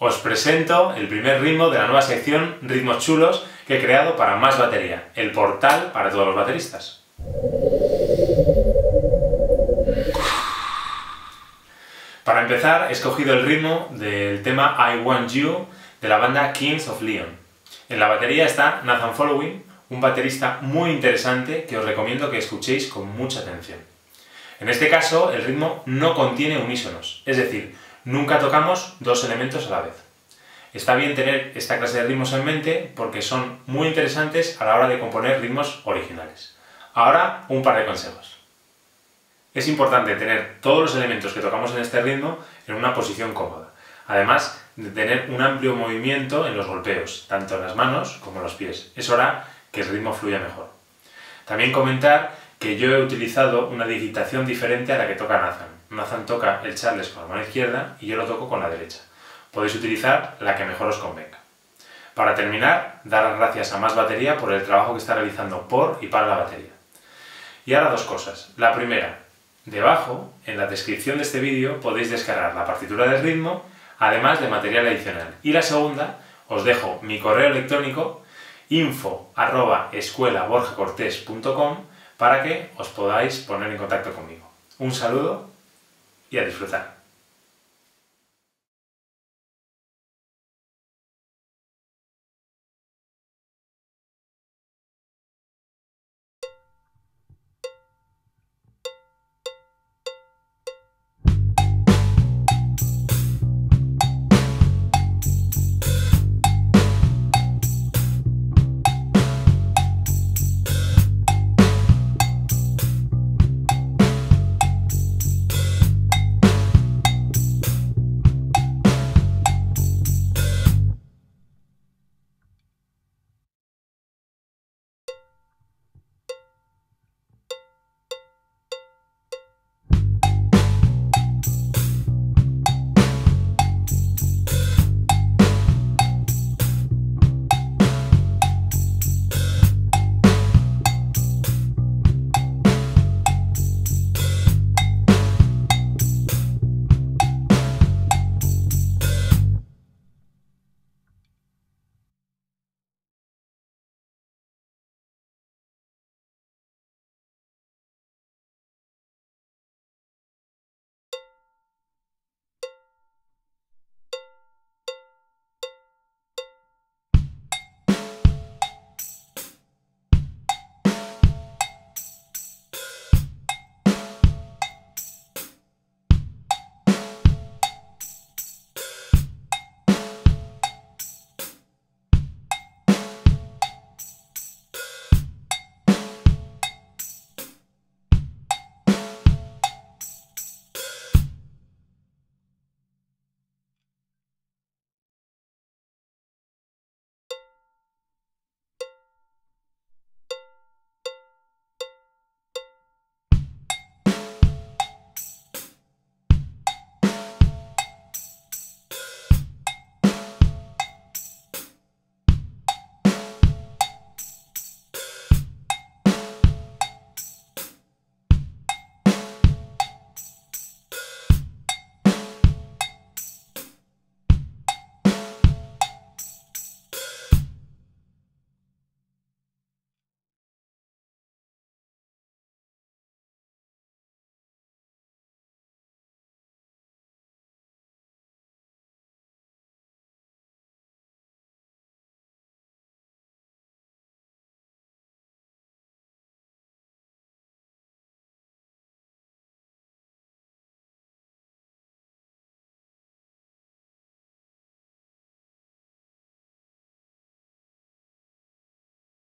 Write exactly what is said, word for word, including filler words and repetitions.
Os presento el primer ritmo de la nueva sección Ritmos Chulos que he creado para Más Batería, el portal para todos los bateristas. Para empezar, he escogido el ritmo del tema I Want You de la banda Kings of Leon. En la batería está Nathan Following, un baterista muy interesante que os recomiendo que escuchéis con mucha atención. En este caso, el ritmo no contiene unísonos, es decir, nunca tocamos dos elementos a la vez. Está bien tener esta clase de ritmos en mente porque son muy interesantes a la hora de componer ritmos originales. Ahora, un par de consejos. Es importante tener todos los elementos que tocamos en este ritmo en una posición cómoda, además de tener un amplio movimiento en los golpeos, tanto en las manos como en los pies. Eso hará que el ritmo fluya mejor. También comentar que yo he utilizado una digitación diferente a la que toca Nathan. Nathan toca el Charles con la mano izquierda y yo lo toco con la derecha. Podéis utilizar la que mejor os convenga. Para terminar, dar las gracias a Más Batería por el trabajo que está realizando por y para la batería. Y ahora dos cosas. La primera, debajo, en la descripción de este vídeo, podéis descargar la partitura del ritmo, además de material adicional. Y la segunda, os dejo mi correo electrónico info arroba escuela borja cortés punto com para que os podáis poner en contacto conmigo. Un saludo y a disfrutar.